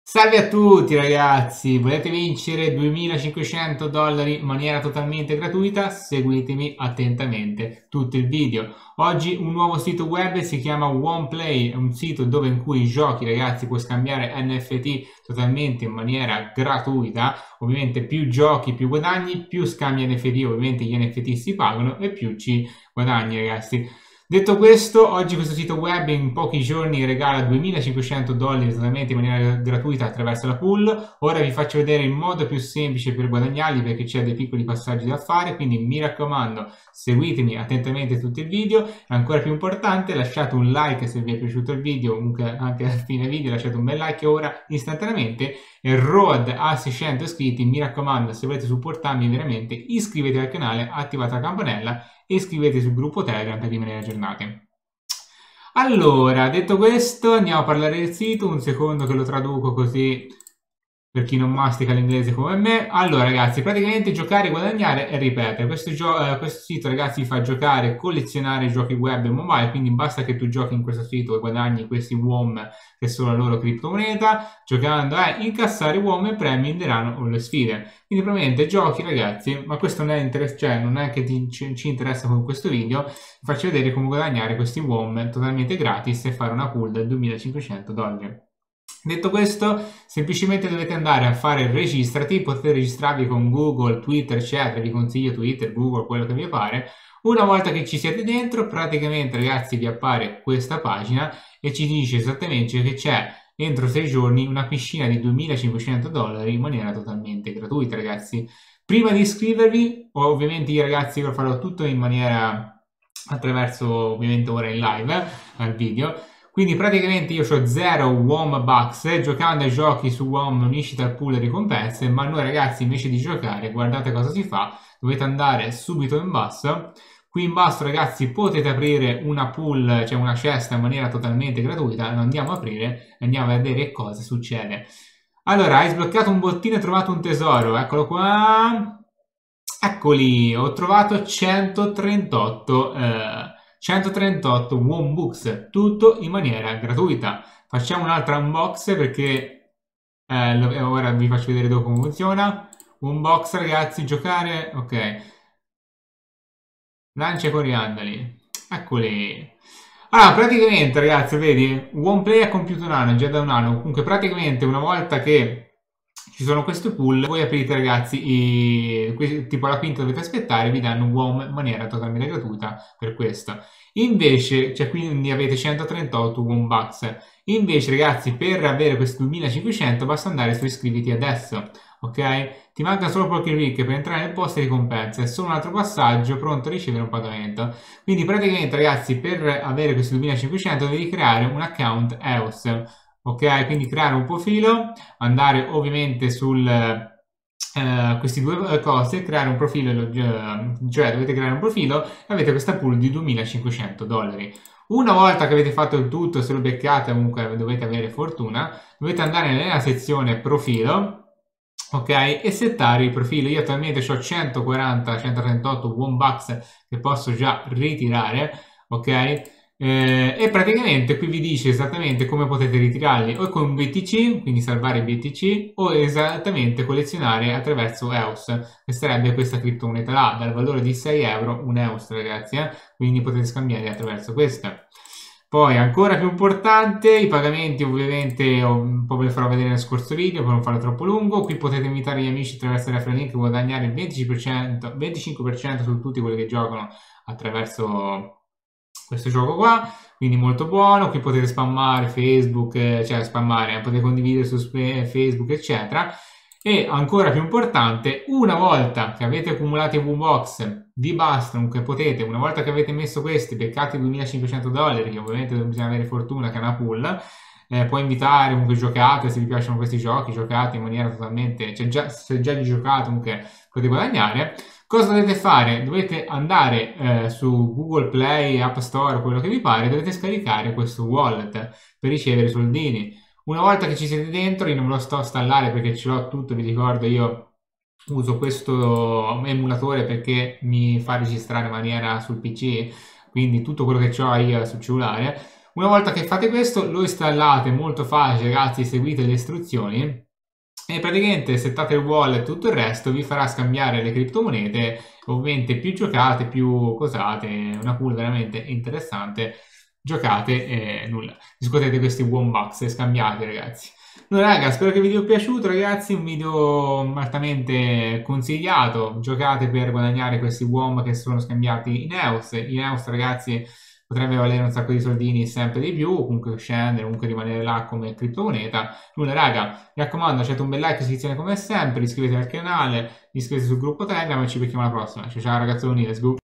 Salve a tutti ragazzi, volete vincere $2500 in maniera totalmente gratuita? Seguitemi attentamente tutto il video. Oggi un nuovo sito web si chiama OnePlay, è un sito dove in cui giochi ragazzi puoi scambiare NFT totalmente in maniera gratuita. Ovviamente più giochi più guadagni, più scambi NFT, ovviamente gli NFT si pagano e più ci guadagni ragazzi. Detto questo, oggi questo sito web in pochi giorni regala $2500 totalmente in maniera gratuita attraverso la pool. Ora vi faccio vedere il modo più semplice per guadagnarli perché c'è dei piccoli passaggi da fare, quindi mi raccomando seguitemi attentamente tutto il video e ancora più importante lasciate un like se vi è piaciuto il video, comunque anche alla fine video lasciate un bel like ora istantaneamente e road a 600 iscritti. Mi raccomando, se volete supportarmi veramente iscrivetevi al canale, attivate la campanella e iscrivetevi sul gruppo Telegram per rimanere aggiornati. Allora, detto questo, andiamo a parlare del sito, un secondo che lo traduco così per chi non mastica l'inglese come me. Allora ragazzi, praticamente giocare, guadagnare e ripetere. Questo sito ragazzi fa giocare, collezionare giochi web e mobile, quindi basta che tu giochi in questo sito e guadagni questi WOM che sono la loro criptomoneta, giocando incassare WOM e premi in denaro o le sfide. Quindi probabilmente giochi ragazzi, ma questo non è, non è che ci interessa con questo video, vi faccio vedere come guadagnare questi WOM totalmente gratis e fare una pool da $2500. Detto questo, semplicemente dovete andare a fare registrati, potete registrarvi con Google, Twitter, eccetera, vi consiglio Twitter, Google, quello che vi pare. Una volta che ci siete dentro, praticamente ragazzi vi appare questa pagina e ci dice esattamente che c'è entro 6 giorni una piscina di $2500 in maniera totalmente gratuita ragazzi. Prima di iscrivervi, ovviamente io ragazzi lo farò tutto in maniera attraverso ovviamente ora in live al video. Quindi praticamente io ho 0 WOM Bucks, giocando ai giochi su WOM unisci al pool ricompense, ma noi ragazzi invece di giocare, guardate cosa si fa, dovete andare subito in basso. Qui in basso ragazzi potete aprire una pool, cioè una cesta in maniera totalmente gratuita, lo andiamo a aprire e andiamo a vedere cosa succede. Allora, hai sbloccato un bottino e trovato un tesoro, eccolo qua. Eccoli, ho trovato 138 Wombooks, tutto in maniera gratuita. Facciamo un'altra unbox perché ora vi faccio vedere dopo come funziona. Unbox ragazzi, giocare, ok. Lancia coriandoli, eccoli. Allora, praticamente ragazzi, vedi, OnePlay ha compiuto un anno, già da un anno. Comunque praticamente una volta che ci sono queste pool, voi aprite ragazzi, tipo alla quinta dovete aspettare, vi danno un WOM in maniera totalmente gratuita per questo. Invece, cioè quindi avete 138 WOM Bucks. Invece ragazzi, per avere questi 2500 basta andare su iscriviti adesso, ok? Ti manca solo qualche click per entrare nel post e ricompense, è solo un altro passaggio pronto a ricevere un pagamento. Quindi praticamente ragazzi, per avere questi 2500 devi creare un account EOS. Ok, quindi creare un profilo, andare ovviamente sul queste due cose, creare un profilo, cioè dovete creare un profilo e avete questa pool di $2500. Una volta che avete fatto il tutto, se lo beccate comunque dovete avere fortuna, dovete andare nella sezione profilo, ok, e settare il profilo. Io attualmente ho 138 Wombucks che posso già ritirare, ok. E praticamente qui vi dice esattamente come potete ritirarli o con BTC, quindi salvare BTC, o esattamente collezionare attraverso EOS, che sarebbe questa criptomoneta là, dal valore di 6 euro un EOS ragazzi, quindi potete scambiare attraverso questa. Poi ancora più importante, i pagamenti ovviamente un po' ve li farò vedere nel scorso video per non farlo troppo lungo. Qui potete invitare gli amici attraverso il referral link e guadagnare il 25% su tutti quelli che giocano attraverso questo gioco qua, quindi molto buono. Qui potete spammare Facebook, cioè spammare, potete condividere su Facebook eccetera. E ancora più importante, una volta che avete accumulato i V-Box vi bastano, che potete, una volta che avete messo questi, beccate $2500, che ovviamente bisogna avere fortuna che è una pool, puoi invitare, comunque giocate, se vi piacciono questi giochi, giocate in maniera totalmente, cioè se già li giocate comunque potete guadagnare. Cosa dovete fare? Dovete andare su Google Play, App Store, quello che vi pare, dovete scaricare questo wallet per ricevere i soldini. Una volta che ci siete dentro, io non me lo sto a installare perché ce l'ho tutto, vi ricordo, io uso questo emulatore perché mi fa registrare in maniera sul PC, quindi tutto quello che ho io sul cellulare. Una volta che fate questo, lo installate, molto facile ragazzi, seguite le istruzioni e praticamente settate il wallet e tutto il resto, vi farà scambiare le criptomonete, ovviamente più giocate, più cosate, una pool veramente interessante, giocate e nulla, riscuotete questi Wombucks e scambiate ragazzi. Allora raga, spero che il video vi sia piaciuto ragazzi, un video altamente consigliato, giocate per guadagnare questi WOM che sono scambiati in EOS ragazzi potrebbe valere un sacco di soldini sempre di più, comunque scendere, comunque rimanere là come criptomoneta. Nulla raga, mi raccomando lasciate un bel like, iscrizione come sempre, iscrivetevi al canale, iscrivetevi sul gruppo Telegram e ci becchiamo alla prossima. Ciao ciao ragazzoni, let's go!